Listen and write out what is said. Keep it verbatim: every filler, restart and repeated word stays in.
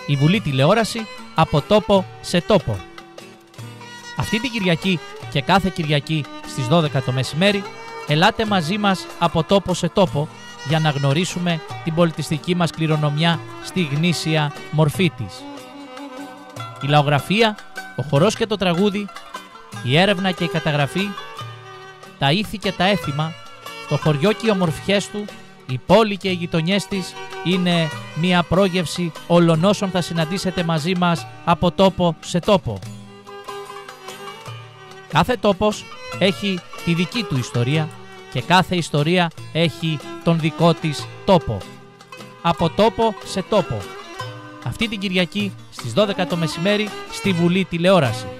η Βουλή Τηλεόραση από τόπο σε τόπο. Αυτή την Κυριακή και κάθε Κυριακή στις δώδεκα το μεσημέρι, ελάτε μαζί μας από τόπο σε τόπο για να γνωρίσουμε την πολιτιστική μας κληρονομιά στη γνήσια μορφή της. Η λαογραφία, ο χορός και το τραγούδι, η έρευνα και η καταγραφή, τα ήθη και τα έθιμα, το χωριό και οι ομορφιές του, η πόλη και οι γειτονιές της είναι μία πρόγευση όλων όσων θα συναντήσετε μαζί μας από τόπο σε τόπο. Κάθε τόπος έχει τη δική του ιστορία και κάθε ιστορία έχει τον δικό της τόπο. Από τόπο σε τόπο. Αυτή την Κυριακή στις δώδεκα το μεσημέρι στη Βουλή Τηλεόραση.